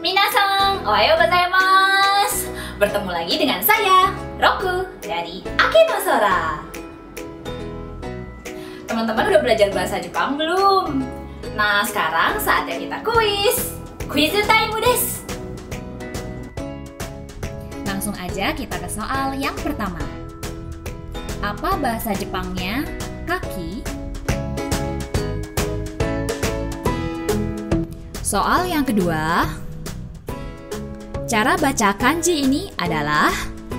Minasan, ohayo gozaimasu. Bertemu lagi dengan saya, Roku, dari Akino Sora. Teman-teman udah belajar bahasa Jepang belum? Nah, sekarang saatnya kita kuis. Quiz time desu. Langsung aja kita ke soal yang pertama. Apa bahasa Jepangnya kaki? Soal yang kedua. Cara baca kanji ini adalah.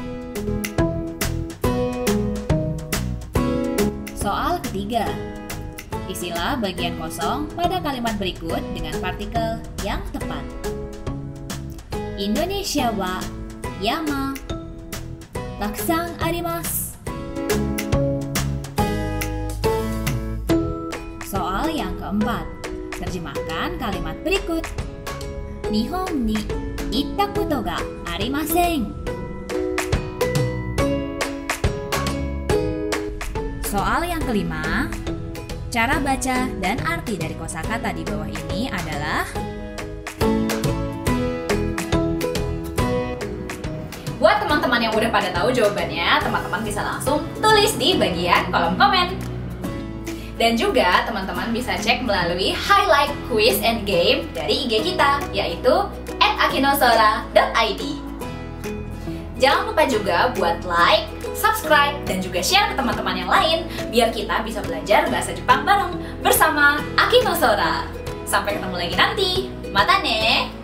Soal ketiga. Isilah bagian kosong pada kalimat berikut dengan partikel yang tepat. Indonesia wa yama takusan arimasu. Soal yang keempat. Terjemahkan kalimat berikut. Nihon ni itta koto ga arimasen. Soal yang kelima. Cara baca dan arti dari kosakata di bawah ini adalah. Buat teman-teman yang udah pada tahu jawabannya, teman-teman bisa langsung tulis di bagian kolom komen. Dan juga teman-teman bisa cek melalui highlight quiz and game dari IG kita, yaitu @akinosora.id. Jangan lupa juga buat like, subscribe, dan juga share ke teman-teman yang lain biar kita bisa belajar bahasa Jepang bareng bersama Akino Sora. Sampai ketemu lagi nanti. Mata ne!